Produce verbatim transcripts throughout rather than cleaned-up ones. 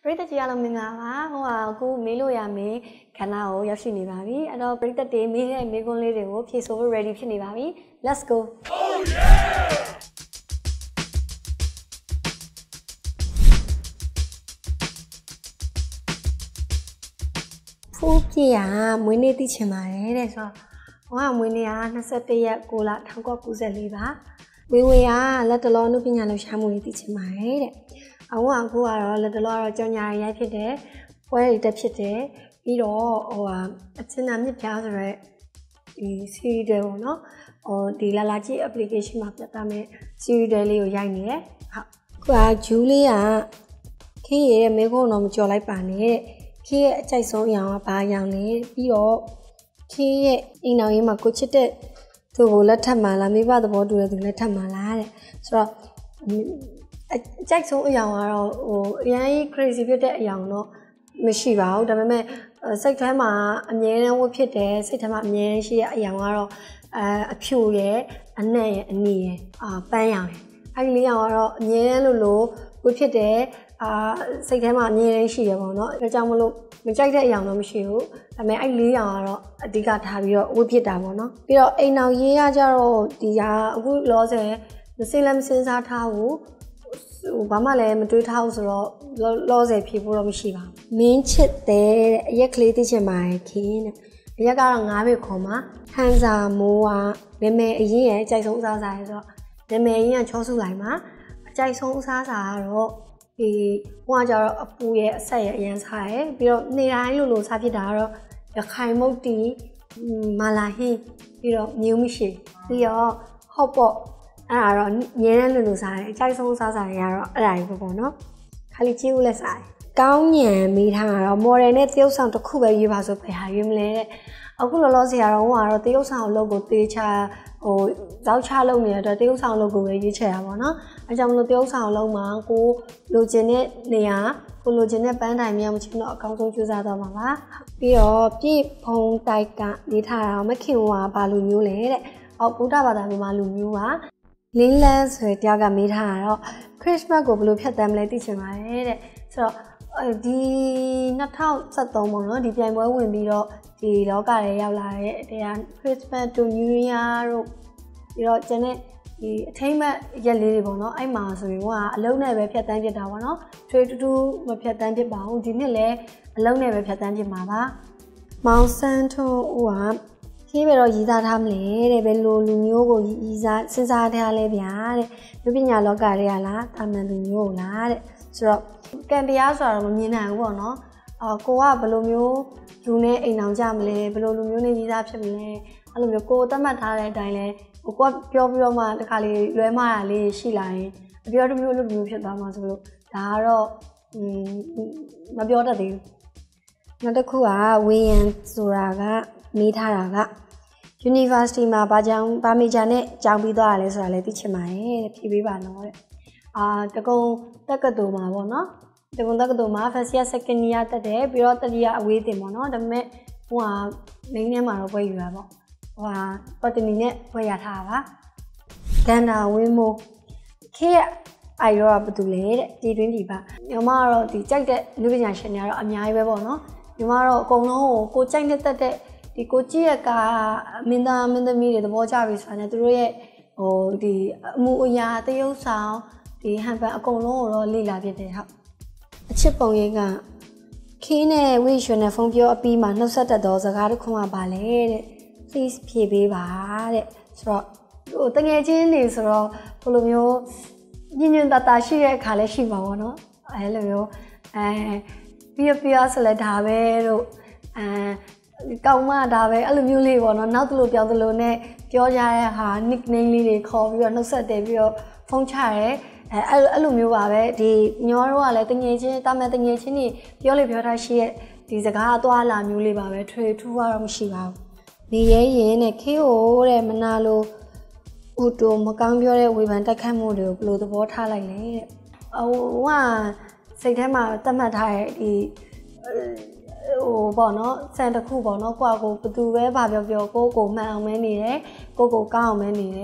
ပရိသတ်ကြီးအားလုံးမင်္ဂလာပါဟိုဟာအခုမေးလို့ရမယ်ခဏကိုရောက်ရှိနေပါပြီအဲ့တော့ပရိသတ်တွေမေးတဲ့မေးခွန်းလေးတွေကိုဖြေဆိုဖို့ ready ဖြစ်နေပါပြီ let's go oh yeah ဖိုးပြရမွေးနေ့သိချင်ပါတယ်တဲ့ဆိုတော့ဟိုကမွေးနေ့က၂၁ရက်၉လ၁၉၉၄ပါဝေဝေကလက်တလောနုပညာလှူရှားမှုလေးသိချင်ပါတယ်တဲ့အခုကအခုကတော့လက်တလောကတော့ကြောင်ညာရိုက်ဖြစ်တယ်ပွဲတွေတက်ဖြစ်တယ်ပြီးတော့ဟိုဟာအချင်းနာမြစ်ပြားဆိုရဲဒီ series တွေပေါ့နော်ဟိုဒီလာလာကြည့် application မှာပြတာမဲ့ series တွေလေးကိုရိုက်နေတယ်ဟုတ်ခုကဂျူးလေးကခေးရတဲ့မေခွန်းတော့မကြော်လိုက်ပါနဲ့ခေးရဲ့အကြိုက်ဆုံးအရာကဘာအရာလဲပြီးတော့ခေးရဲ့အိမ်တော်ရေးမှာကိုချစ်တဲ့သူကိုလက်ထပ်မှလားမိဘသဘောတူတဲ့သူလက်ထပ်မှလားတဲ့ဆိုတော့အကြိုက်ဆုံးအရာကတော့ဟိုအရင် crazy ဖြစ်တဲ့အရာတော့မရှိပါဘူးဒါပေမဲ့စိတ်ထဲမှာအမြဲတမ်းဝတ်ဖြစ်တယ်စိတ်ထဲမှာအမြဲတမ်းရှိတဲ့အရာကတော့အဲအဖြူရဲ့အနက်ရဲ့အနီရဲ့အာပန်းရောင်ရဲ့အဲ့ဒီလေးရောင်ကတော့အမြဲတမ်းလို့လို့ဝတ်ဖြစ်တယ်အာစိတ်ထဲမှာအမြဲတမ်းရှိရပါတော့ဒါကြောင့်မလို့မကြိုက်တဲ့အရာတော့မရှိဘူးဒါပေမဲ့အဲ့လေးရောင်ကတော့အဓိကထားပြီးတော့ဝတ်ဖြစ်တာပေါ့နော်ပြီးတော့အိမ်အောင်ရေးရကြတော့ဒီဟာအခုလောဆယ်မစိလည်းမစင်းစားထားဘူးဟိုဘာမှလည်းမတွေးထားဘူးဆိုတော့လောဆယ်ဖြေဖို့တော့မရှိပါဘူးမင်းချစ်တဲ့အရက်ကလေးသိချင်ပါတယ်ခင်းတဲ့အရက်ကတော့ငါးပေခေါ်မှာဟန်စာမိုးကမမေအရင်ရဲ့အကြိုက်ဆုံးအစားအစာရယ်ဆိုတော့မမေအရင်ကချောစုလိုက်မှာအကြိုက်ဆုံးအစားအစာကတော့ဒီဟိုကကျတော့အပူရဲ့အဆက်ရဲ့အရင်စားရယ်ပြီးတော့နေတိုင်းလိုလိုစားဖြစ်တာကတော့ရခိုင်မုတ်တီမာလာဟင်းပြီးတော့မြူးမရှိပြီးတော့ဟော့ပေါ့အဲ့ဒါတော့ငဲတန်းလူလူစားတယ်အကြိုက်ဆုံးစားစားတွေကတော့အဲ့ဒါကြီးပေါ့နော်ခါလီကြီးဦးလက်စားတယ်ကောင်းညံမိထားတာတော့ model နဲ့တရုပ်ဆောင်တစ်ခုပဲရွေးပါဆိုပဲဟာရွေးမလဲတဲ့အခုလောလောဆယ်ကတော့ဟိုကတော့တရုပ်ဆောင်လုပ်ကိုတေးချဟိုဇောက်ချလုပ်နေတဲ့အတွက်တရုပ်ဆောင်လုပ်ကိုပဲရွေးချယ်တာပေါ့နော်အဲကြောင့်မလို့တရုပ်ဆောင်လုပ်မှာကိုလိုချင်တဲ့နေရာကိုလိုချင်တဲ့ပန်းတိုင်မြောက်မချင်းတော့အကောင်းဆုံးကြိုးစားတော့မှာပါပြီးတော့ပြည့်ဖုံတိုက်ကနေထားတာမခင်ဝါဘာလူမျိုးလဲတဲ့အော်ဗုဒ္ဓဘာသာမြန်မာလူမျိုးပါလင်းလန်းဆိုတဲ့တယောက်ကမေးထားတာတော့ Christmas ကိုဘယ်လိုဖြတ်သန်းမလဲသိချင်ပါတယ်တဲ့ဆိုတော့ဒီ၂၀၁၃ပေါ့နော်ဒီပြိုင်ပွဲဝင်ပြီးတော့ဒီလောကထဲရောက်လာတဲ့တရား Christmas to New Year တို့ပြီးတော့ကျန်တဲ့ဒီအထိမ်းအမှတ်ရက်လေးတွေပေါ့နော်အဲ့မှာဆိုရင်ကအလုံးနဲ့ပဲဖြတ်သန်းဖြစ်တာပေါ့နော်ထွေတူတူမဖြတ်သန်းဖြစ်ပါဘူးဒီနှစ်လည်းအလုံးနဲ့ပဲဖြတ်သန်းဖြစ်မှာပါမောင်စန်းထွန်းဦးကခေးပဲတော့ရည်စားထားမလဲတဲ့ဘယ်လိုလူမျိုးကိုရည်စားစဉ်းစားထားလဲဗျာတဲ့လူပညာလောကတွေကလားတာမန်လူမျိုးကိုလားတဲ့ဆိုတော့ကံတရားဆိုတာတော့မမြင်နိုင်ဘူးပေါ့နော်အော်ကိုကဘယ်လိုမျိုးလူနဲ့အိမ်အောင်ကြမလဲဘယ်လိုလူမျိုးနဲ့ရည်စားဖြစ်မလဲအဲ့လိုမျိုးကိုသတ်မှတ်ထားတဲ့အတိုင်းလဲကိုကပြောပြီးတော့မှတခါလေးလွဲမှားတာလေးရှိလာရင်အပြောတစ်မျိုးလိုမျိုးဖြစ်သွားမှာဆိုလို့ဒါကတော့မပြောတတ်သေးဘူးနောက်တစ်ခုကဝေယံဆိုတာကမေးထားတာက University မှာဘာကြောင့်ဘာမေဂျာနဲ့ကြောင်းပြီးသွားရလဲဆိုတာလည်းသိချင်ပါတယ်တဲ့ဖြေပေးပါတော့တဲ့အာတကုံတက္ကသိုလ်မှာပေါ့နော်တကုံတက္ကသိုလ်မှာ first year second year တက်တယ်ပြီးတော့တတိယအဝေးတင်ပေါ့နော်ဒါပေမဲ့ဟိုဟာလိင်းထဲမှာတော့ပွဲယူရပေါ့ဟိုဟာပတ်တနီနဲ့ပွဲရထားတာပါဂန္ဓာဝင်းမိုးခေးအိုင်ရောကဘာတူလဲတဲ့တီတွင်းဒီပါညီမကတော့ဒီကြိုက်တဲ့လူပညာရှင်တွေကတော့အများကြီးပဲပေါ့နော်ညီမတော့အကုန်လုံးကိုကိုကြိုက်တဲ့တက်တဲ့ဒီကိုကြည့်ရကမင်းသားမင်းသမီးတွေသဘောကျပြီဆိုတာနဲ့သူတို့ရဲ့ဟိုဒီအမှုအရာတရုပ်ဆောင်ဒီဟန်ပန်အကုန်လုံးကိုတော့လေ့လာဖြစ်တယ်ဟုတ်အချစ်ပုံရိပ်ကခင်းနဲ့ဝိရွှေနဲ့ဖုန်းပြောအပြီးမှာနှုတ်ဆက်တတ်သောစကားတစ်ခုမှပါလေတဲ့ please ဖြေပေးပါတဲ့ဆိုတော့ဟိုတငယ်ချင်းတွေဆိုတော့ဘယ်လိုမျိုးညင်ညင်တတာရှိတဲ့အခါလည်းရှိပါဘောနော်အဲလိုမျိုးအဲပြီးရပြီးရဆိုလဲဒါပဲတို့အဲကောင်းမဒါပဲအဲ့လိုမျိုးလေးပေါ့နော်နောက်တလို့ပြောင်းတလို့နဲ့ပြောကြတဲ့ဟာ nickname လေးတွေခေါ်ပြီးတော့နှုတ်ဆက်တယ်ပြီးတော့ဖုန်းချရဲအဲအဲ့အဲ့လိုမျိုးပါပဲဒီညောတို့ကလည်းတငယ်ချင်းတာမန်တငယ်ချင်းတွေပြောလေပြောထားရှိရဲ့ဒီစကားအသွားလာမျိုးလေးပါပဲထွေထူးကတော့မရှိပါဘူးနေရဲရင်နဲ့ခေဟိုတဲ့မနာလို့ဥတူမကောင်းပြောတဲ့ဝေဖန်တက်ခတ်မှုတွေကိုဘယ်လိုသဘောထားလိုက်လဲတဲ့ဟိုကစိတ်ထဲမှာသတ်မှတ်ထားတဲ့ဒီဟိုပေါ့နော်စံတစ်ခုပေါ့နော်ကိုယ့်ကိုဘယ်သူပဲဗာပြောပြောကိုကိုမှန်အောင်မဲနေတယ်ကိုကိုကောင်းအောင်မဲနေတယ်မ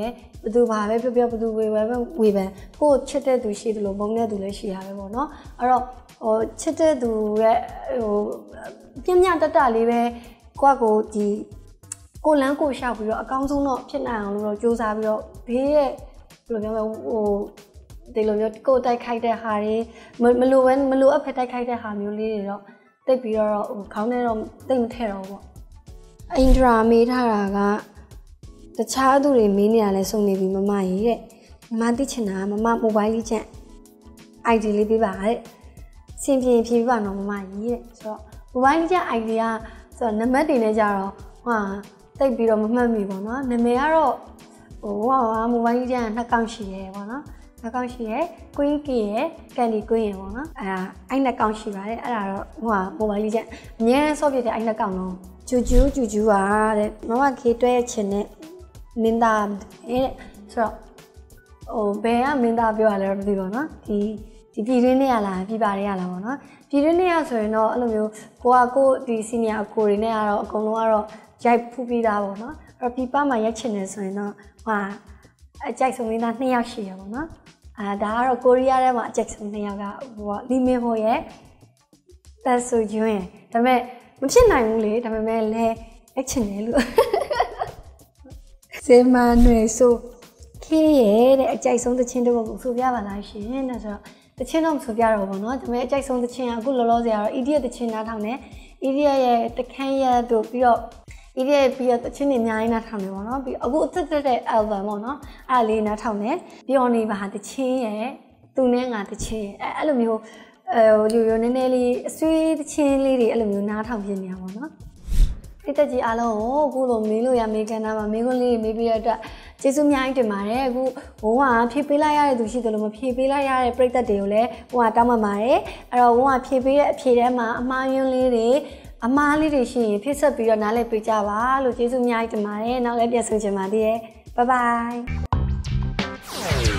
ဘသူပါပဲပြောပြောဘသူဝေပဲဝေပဲကိုချစ်တဲ့သူရှိတယ်လို့မုန်းတဲ့သူလည်းရှိရပဲပေါ့နော်အဲ့တော့ဟိုချစ်တဲ့သူရဲ့ဟိုပြင်းပြတတ်တလေးပဲကိုကကိုဒီကိုလန်းကိုရှောက်ပြီးတော့အကောင်းဆုံးတော့ဖြစ်နိုင်အောင်လို့တော့စူးစမ်းပြီးတော့ဘေးရဲ့ဘယ်လိုပြောမလဲဟိုဒီလိုမျိုးကိုတိုက်ခိုက်တဲ့ဟာတွေမလိုပဲမလိုအပ်ဖက်တိုက်ခိုက်တဲ့ဟာမျိုးလေးတွေတော့တိတ်ပြီးတော့ဟိုခေါင်းထဲတော့တိတ်မထည့်တော့ဘူးပေါ့အင်ဒရာမေးထားတာကတခြားသူတွေမေးနေတာလဲစုံနေပြီမမကြီးတဲ့မမသိချင်တာမမမိုဘိုင်းလေးချက် ไอ ဒီ လေးပေးပါတဲ့စင်ပြေဖြေပြပါနော်မမကြီးတဲ့ဆိုတော့မိုဘိုင်းလေးချက် ไอ ဒီ ကဆိုတော့နံပါတ်တွေနဲ့ကြတော့ဟာတိတ်ပြီးတော့မမှတ်မိပေါ့နော်နာမည်ကတော့ဟိုဟာမိုဘိုင်းလေးချက်ကနှစ်ကောင်ရှိရဲပေါ့နော်နှစ်ကောင်ရှိရဲကွင်းကီရဲကန်ဒီကွင်းရဲပေါ့နော်အဲအဲ့နှစ်ကောင်ရှိပါတယ်အဲ့ဒါတော့ဟိုဟာမိုဘိုင်းလေးချက်အများနဲ့ဆော့ပြတဲ့အဲ့နှစ်ကောင်လုံးဂျူဂျူဂျူဂျူပါတဲ့မမခေတွဲချင်တဲ့မင်းသားတဲ့ဆိုတော့ဟိုဘယ်ကမင်းသားပြောရလဲတော့မသိဘူးเนาะဒီဒီပြည်တွင်းနဲ့ရလားပြည်ပါတွေကလားပေါ့เนาะပြည်တွင်းနဲ့ရဆိုရင်တော့အဲ့လိုမျိုးကိုကကိုဒီစီနီယာအကိုတွေနဲ့ကတော့အကုန်လုံးကတော့ရိုက်ဖူးပြီးသားပေါ့เนาะအဲ့တော့ပြည်ပမှာရိုက်ချင်တယ်ဆိုရင်တော့ဟာအကြိုက်ဆုံးမင်းသားနှစ်ယောက်ရှိရပေါ့เนาะအာဒါကတော့ကိုရီးယားထဲမှာအကြိုက်ဆုံးနှစ်ယောက်ကဟိုလီမင်ဟိုရဲ့တက်ဆူဂျွန်းရဲ့ဒါပေမဲ့မဖြစ်နိုင်ဘူးလေဒါပေမဲ့လည်းရိုက်ချင်တယ်လို့စေမနွေဆိုခေးရဲ့တဲ့အကြိုက်ဆုံးသချင်းတစ်ပုဒ်ကိုဆိုပြပါလားရှင်တဲ့ဆိုတော့သချင်းတော့မဆိုပြတော့ဘူးเนาะဒါပေမဲ့အကြိုက်ဆုံးသချင်းကအခုလောလောဆယ်ကတော့ idiot သချင်းနားထောင်တယ် idiot ရဲ့တခန်းရက်တို့ပြီးတော့ idiot ပြီးတော့သချင်းတွေအများကြီးနားထောင်တယ်ပေါ့เนาะပြီးအခုအသက်သက်တဲ့ album ပေါ့เนาะအဲ့လေးနားထောင်တယ်ပျော်နေပါသချင်းရဲ့သူနဲ့ငါသချင်းရဲ့အဲ့လိုမျိုးအဲဟိုလိုလိုနည်းနည်းလေးအဆွေးသချင်းလေးတွေအဲ့လိုမျိုးနားထောင်ပြနေရပါတော့တိတက်ကြီးအားလုံးကိုအခုလိုမေးလို့ရမေးကန်းတာမှာမေးခွန်းလေးမေးပြီးတဲ့အတွက်ကျေးဇူးများကြီးတင်ပါတယ်အခုဘုံကဖြည့်ပေးလိုက်ရတဲ့သူရှိတယ်လို့မဖြည့်ပေးလိုက်ရတဲ့ပရိသတ်တွေကိုလည်းဘုံကတောင်းပန်ပါတယ်အဲ့တော့ဘုံကဖြည့်ပေးတဲ့အဖြေထဲမှာအမှားယွင်းလေးတွေအမားလေးတွေရှိရင်ဖြည့်ဆက်ပြီးတော့နားလည်ပေးကြပါလို့ကျေးဇူးများကြီးတင်ပါတယ်နောက်လည်းပြန်ဆုံချင်ပါသေးတယ်ဘိုင်ဘိုင်